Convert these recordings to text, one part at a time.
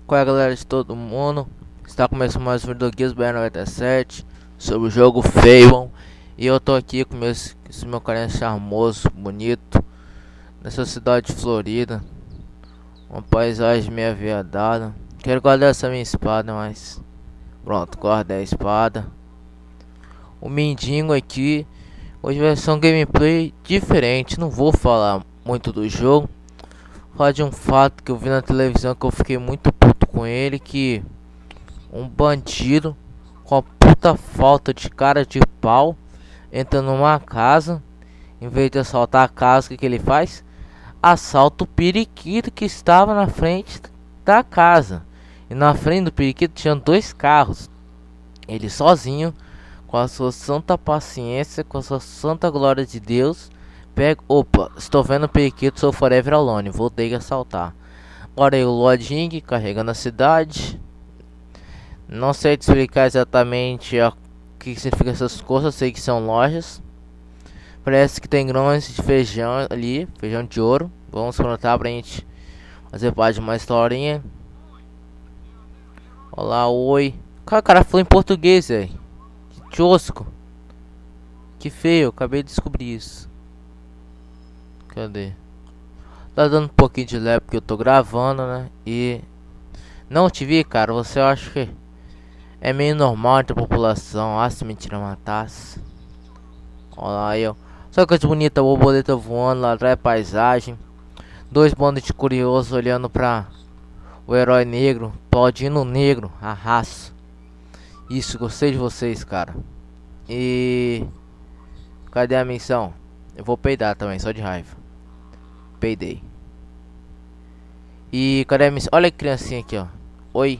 Qual é a galera de todo mundo? Está começando mais um vídeo do Gears BR97 sobre o jogo Fable. E eu tô aqui com esse meu carinha charmoso, bonito, nessa cidade de Florida. Uma paisagem meio aviadada. Quero guardar essa minha espada, mas pronto, guardei a espada. O Mindingo aqui. Hoje vai ser um gameplay diferente. Não vou falar muito do jogo. Vou falar de um fato que eu vi na televisão que eu fiquei muito puto com ele, que um bandido com a puta falta de cara de pau entra numa casa, em vez de assaltar a casa, o que ele faz? Assalta o periquito que estava na frente da casa. E na frente do periquito tinha dois carros. Ele sozinho, com a sua santa paciência, com a sua santa glória de Deus, pega, opa, estou vendo o periquito, sou forever alone, vou ter que assaltar. Agora aí o Loding carregando a cidade. Não sei te explicar exatamente o que significa essas coisas, sei que são lojas. Parece que tem grãos de feijão ali, feijão de ouro. Vamos plantar pra gente fazer parte de uma historinha. Olá, oi. O cara falou em português, velho. Que tosco. Que feio, acabei de descobrir isso. Cadê? Tá dando um pouquinho de lag porque eu tô gravando, né? E não te vi, cara. Você acha que é meio normal entre a população? Ah, se mentira matasse. Olha lá aí, ó. Só coisa bonita, borboleta voando lá atrás, paisagem. Dois bandos de curiosos olhando pra o herói negro, aplaudindo o negro, a raça. Isso, gostei de vocês, cara. E cadê a missão? Eu vou peidar também, só de raiva. Peidei. E cadê a missão? Olha a criancinha aqui, ó. Oi.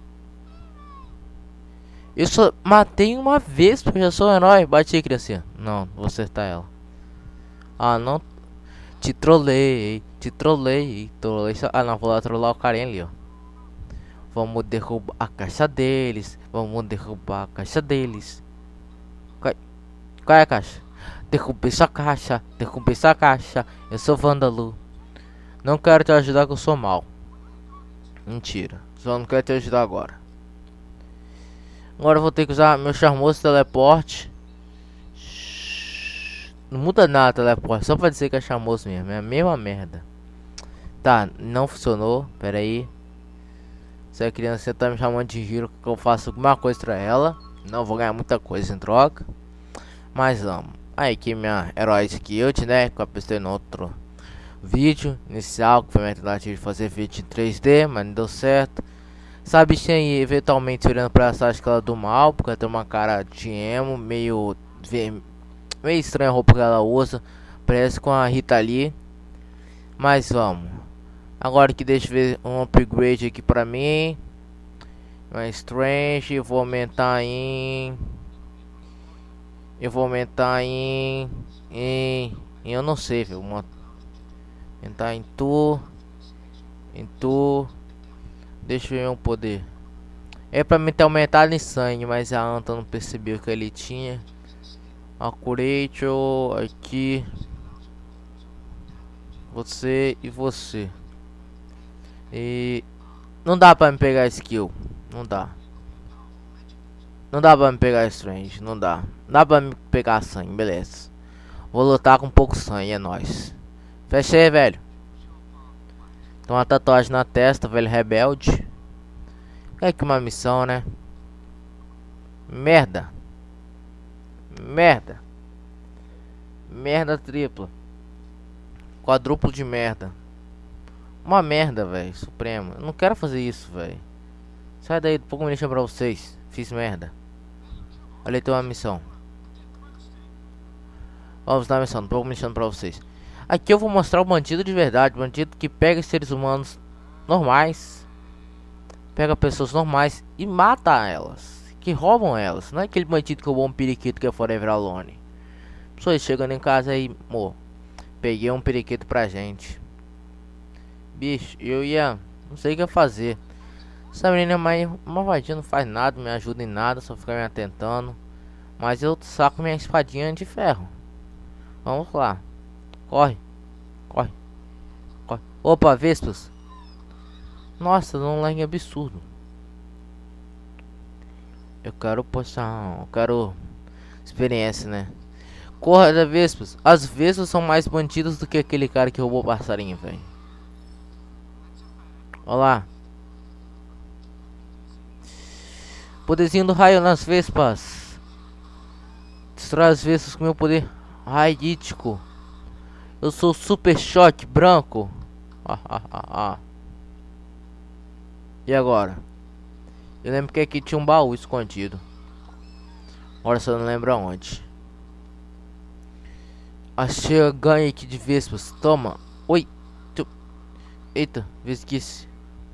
Eu só matei uma vez porque eu já sou um herói. Bati, criancinha. Não, vou acertar ela. Ah, não. Te trolei, te trolei, trolei. Ah, não, vou lá trollar o carinha ali, ó. Vamos derrubar a caixa deles. Vamos derrubar a caixa deles. Qual é a caixa? Derrubei sua caixa, derrubei sua caixa. Eu sou vândalo. Não quero te ajudar que eu sou mal. Mentira, só não quero te ajudar agora. Agora eu vou ter que usar meu charmoso teleporte. Não muda nada teleporte, só pra dizer que é charmoso mesmo. É a mesma merda. Tá, não funcionou, pera aí. Se a criança tá me chamando de giro, que eu faço alguma coisa pra ela. Não vou ganhar muita coisa em troca, mas vamos. Aí aqui minha herói Guild, né? Que eu apostei no outro vídeo inicial, que foi minha tentativa de fazer vídeo em 3D, mas não deu certo. Essa bichinha aí, eventualmente olhando pra essa, acho que ela é do mal, porque ela tem uma cara de emo, meio estranha a roupa que ela usa, parece com a Rita Lee. Mas vamos. Agora que deixa eu ver um upgrade aqui pra mim. Uma Strange, vou aumentar em... Eu vou aumentar em eu não sei, viu? Aumentar em tu. Deixa eu ver um poder. É pra mim ter aumentado em sangue, mas a Anta não percebeu que ele tinha. Accurate aqui. Você e você. E não dá pra me pegar skill. Não dá. Não dá pra me pegar Strange, não dá. Não dá pra me pegar sangue, beleza. Vou lutar com pouco sangue, é nóis. Fecha aí, velho. Tem uma tatuagem na testa, velho rebelde. É que uma missão, né? Merda. Merda. Merda tripla. Quadruplo de merda. Uma merda, velho. Supremo. Eu não quero fazer isso, velho. Sai daí, pouco me deixa pra vocês. Fiz merda. Olha aí, tem uma missão. Vamos dar a missão, tô mexendo pra vocês. Aqui eu vou mostrar o bandido de verdade. Bandido que pega seres humanos normais, pega pessoas normais e mata elas, que roubam elas. Não é aquele bandido que roubou um periquito que é forever alone. Pessoas chegando em casa aí, amor, peguei um periquito pra gente. Bicho, eu ia... não sei o que ia fazer. Essa menina é mais uma vadia, não faz nada, me ajuda em nada, só fica me atentando. Mas eu saco minha espadinha de ferro. Vamos lá. Corre. Corre. Corre. Opa, Vespas. Nossa, dá um like absurdo. Eu quero postar, eu quero experiência, né? Corra da Vespas. As Vespas são mais bandidos do que aquele cara que roubou o passarinho, velho. Olha lá. Poderzinho do raio nas Vespas. Destrói as Vespas com meu poder raítico. Eu sou super choque branco. E agora? Eu lembro que aqui tinha um baú escondido. Agora só não lembro aonde. Achei a ganha aqui de Vespas. Toma. Oi. Eita, vesquice.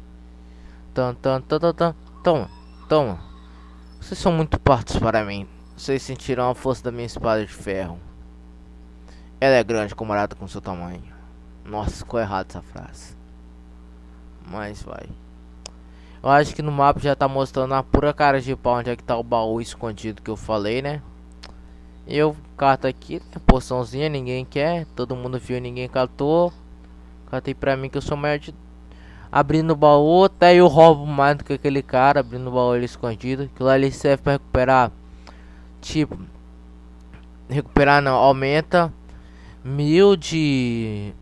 Toma. Toma. Vocês são muito partos para mim. Vocês sentirão a força da minha espada de ferro. Ela é grande comparada com seu tamanho. Nossa, ficou errado essa frase. Mas vai. Eu acho que no mapa já tá mostrando a pura cara de pau onde é que tá o baú escondido que eu falei, né? E eu cato aqui, né? Poçãozinha, ninguém quer. Todo mundo viu, ninguém catou. Catei pra mim que eu sou maior de... Abrindo o baú, até eu roubo mais do que aquele cara. Abrindo o baú ali escondido. Aquilo ali serve pra recuperar. Tipo... Recuperar não, aumenta... 1000 de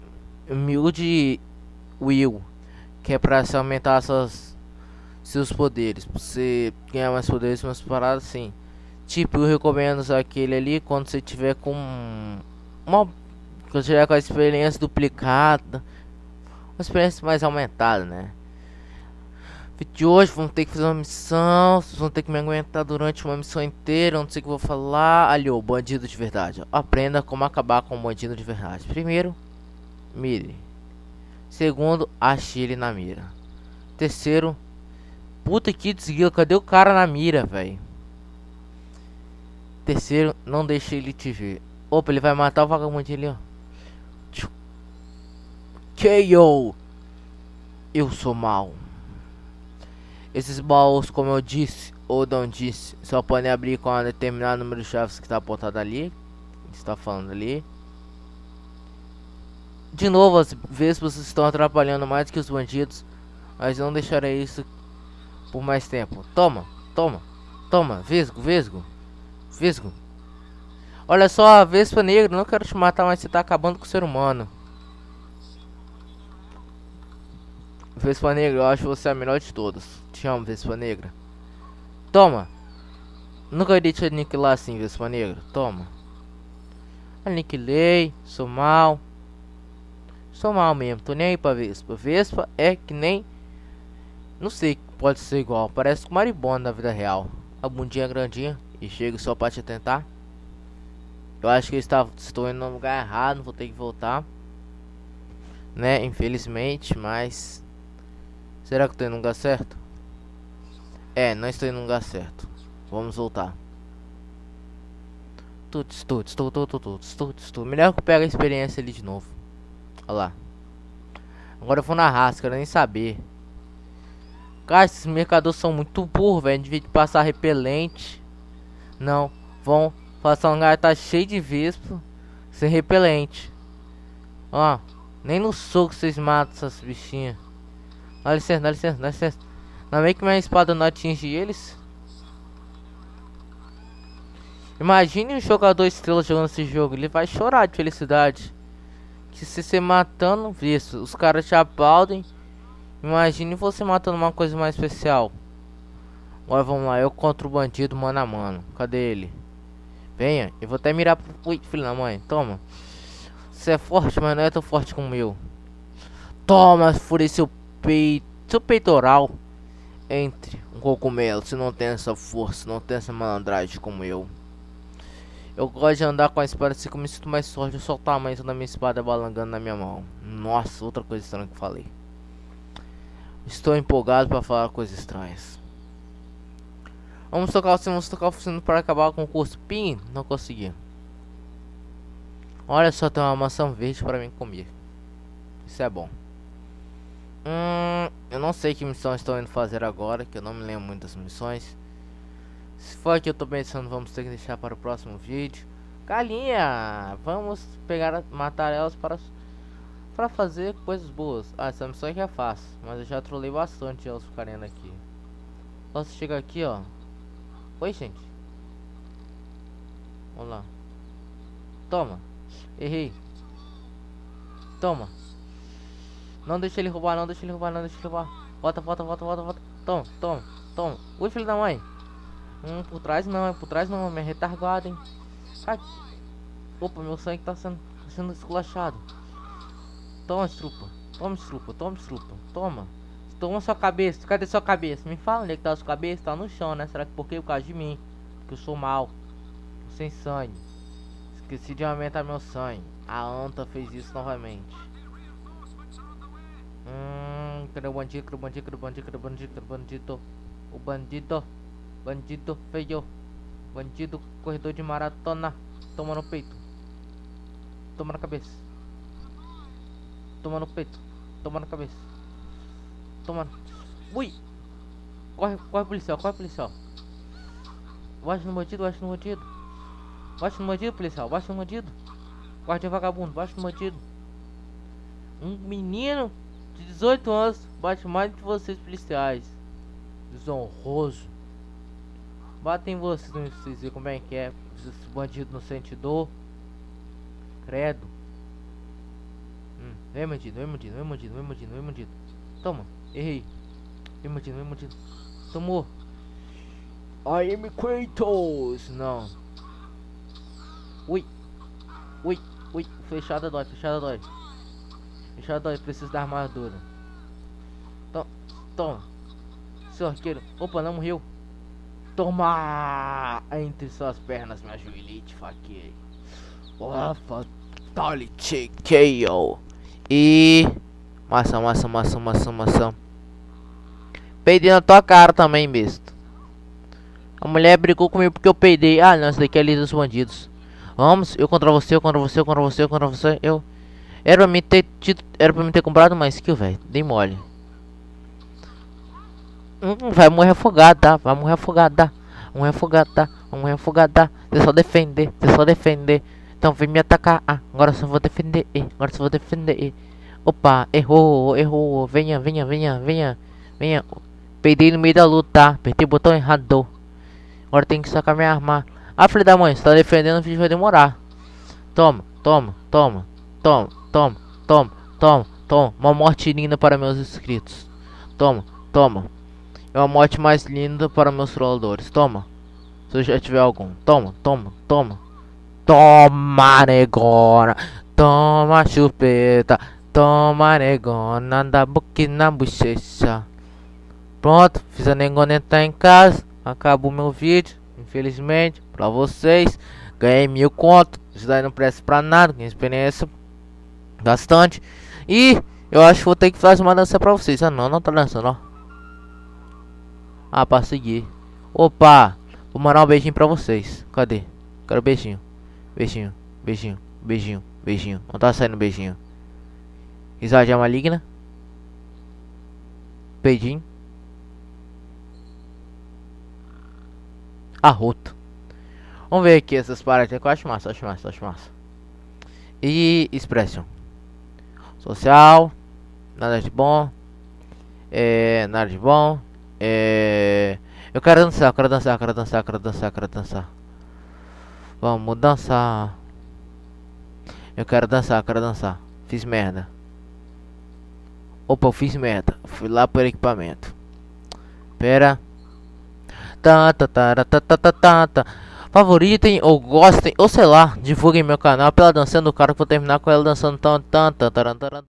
will. Que é pra se aumentar seus poderes. Pra você ganhar mais poderes, umas paradas assim. Tipo, eu recomendo usar aquele ali quando você tiver com quando você tiver com a experiência duplicada. Uma experiência mais aumentada, né? Vídeo de hoje, vamos ter que fazer uma missão. Vocês vão ter que me aguentar durante uma missão inteira. Não sei o que eu vou falar. Ali, o bandido de verdade. Aprenda como acabar com o bandido de verdade. Primeiro, mire. Segundo, ache ele na mira. Terceiro, puta que desgrila, cadê o cara na mira, velho? Terceiro, não deixe ele te ver. Opa, ele vai matar o vagabundo ali, ó. KO. Eu sou mal. Esses baús, como eu disse ou não disse, só podem abrir com um determinado número de chaves que está apontado ali. Está falando ali. De novo, as vespas estão atrapalhando mais que os bandidos, mas não deixarei isso por mais tempo. Toma, vesgo. Olha só, a vespa negra, não quero te matar, mas você tá acabando com o ser humano. Vespa negra, eu acho você a melhor de todos. Te amo, Vespa negra. Toma. Nunca iria te aniquilar assim, Vespa negra. Toma. Aniquilei, sou mal. Sou mal mesmo, tô nem aí pra Vespa. Vespa é que nem... Não sei, pode ser igual. Parece com Maribona na vida real. A bundinha grandinha e chego só pra te tentar. Eu acho que estou indo no lugar errado, vou ter que voltar. Né, infelizmente, mas... Será que eu tô indo no lugar certo? É, não estou indo no lugar certo. Vamos voltar. Melhor que eu pegue a experiência ali de novo. Olha lá. Agora eu vou na raça, quero nem saber. Cara, esses mercadores são muito burros, velho. Devia passar repelente. Não, vão passar um lugar que tá cheio de vespa sem repelente. Ó, nem no soco vocês matam essas bichinhas. Dá licença. Não é que minha espada não atinge eles. Imagine um jogador estrela jogando esse jogo. Ele vai chorar de felicidade. Que se você matando isso, os caras te aplaudem. Imagine você matando uma coisa mais especial. Agora vamos lá, eu contra o bandido mano a mano. Cadê ele? Venha, eu vou até mirar pro... Ui, filho da mãe, toma. Você é forte, mas não é tão forte como eu. Toma, furei seu peitoral. Entre um cogumelo. Se não tem essa força, não tem essa malandragem como eu. Eu gosto de andar com a espada assim que eu me sinto mais forte. Eu soltar a mãe da minha espada balangando na minha mão. Nossa, outra coisa estranha que eu falei. Estou empolgado para falar coisas estranhas. Vamos tocar o sino para acabar com o curso. Pim, não consegui. Olha só, tem uma maçã verde para mim comer. Isso é bom. Eu não sei que missão estou indo fazer agora, que eu não me lembro muito das missões. Se for que eu tô pensando, vamos ter que deixar para o próximo vídeo. Galinha, vamos pegar, matar elas para pra fazer coisas boas. Ah, essa missão aqui é fácil, mas eu já trolei bastante elas ficarem aqui. Posso chegar aqui, ó. Oi, gente. Vamos lá. Toma. Errei. Toma. Não deixa ele roubar, não deixa ele roubar, não deixa ele roubar. Volta, volta, volta, volta, volta. Toma, toma, toma. Ui, filho da mãe. Por trás não, me retardado, hein. Ai. Opa, meu sangue tá sendo esculachado. Toma, estrupa. Toma, estrupa, toma, estrupa. Toma. Toma sua cabeça. Cadê sua cabeça? Me fala onde é que tá a sua cabeça. Tá no chão, né? Será que por quê? Por causa de mim. Porque eu sou mal. Tô sem sangue. Esqueci de aumentar meu sangue. A Anta fez isso novamente. Cadê o bandido? Cadê o bandido? Cadê o bandido? Cadê o bandido? Cadê o bandido? O bandido. Bandido feio. Bandido corredor de maratona. Toma no peito. Toma na cabeça. Toma no peito. Toma na cabeça. Toma. Ui! Corre, corre policial, corre policial. Bate no bandido, bate no bandido. Bate no bandido, policial, bate no bandido. Guarda vagabundo, bate no bandido. Um menino de 18 anos bate mais do que vocês policiais. Desonroso. Batem vocês, não vocês verem como é que é. Esse bandido não sente dor. Credo. Vem bandido, vem bandido, vem bandido, vem bandido, vem bandido. Toma, errei. Vem bandido, vem bandido. Tomou. I am Kratos. Não. Ui. Ui, ui. Fechada dói, fechada dói. Fechada dói, preciso da armadura. Toma. Seu arqueiro. Opa, não morreu. Toma! Entre suas pernas, me ajoelhei e te faquei. Oh, fatality KO. E... Maçã. Peidei na tua cara também, besta. A mulher brigou comigo porque eu peidei. Ah, não, essa daqui é a lista dos bandidos. Vamos, eu contra você, eu contra você, eu contra você, eu contra você. Eu... Era pra mim ter comprado uma skill, velho. Dei mole. Vai morrer afogado, tá? Vai morrer afogado, tá? Vai morrer afogado, tá? Vai morrer afogado, tá? Você só defender, você só defender. Então vem me atacar. Ah, agora só vou defender. Agora só vou defender. Opa, errou. Venha. Peidei no meio da luta, tá? Apertei o botão errado. Agora tem que sacar minha arma. Ah, filho da mãe, você tá defendendo, o vídeo vai demorar. Toma. Uma morte linda para meus inscritos. Toma. É uma morte mais linda para meus trolladores. Toma. Se eu já tiver algum. Toma. Toma, negona. Toma, chupeta. Toma, negona. Da boca na bochecha. Pronto, fiz a negona entrar em casa. Acabou meu vídeo. Infelizmente, pra vocês. Ganhei 1000 conto. Isso daí não presta pra nada. Ganhei experiência bastante. E eu acho que vou ter que fazer uma dança pra vocês. Ah, não tá dançando, ó. Ah, pra seguir. Opa, vou mandar um beijinho pra vocês. Cadê? Quero beijinho. Beijinho. Não tá saindo beijinho. Risadinha maligna. Beijinho. Arroto. Vamos ver aqui essas paradas que eu acho massa. E expression. Social. Nada de bom. Nada de bom. Eu quero dançar. Vamos dançar. Eu quero dançar. Fiz merda. Opa, eu fiz merda. Fui lá por equipamento. Pera. Favoritem ou gostem, ou sei lá, divulguem meu canal pela dançando do cara que vou terminar com ela dançando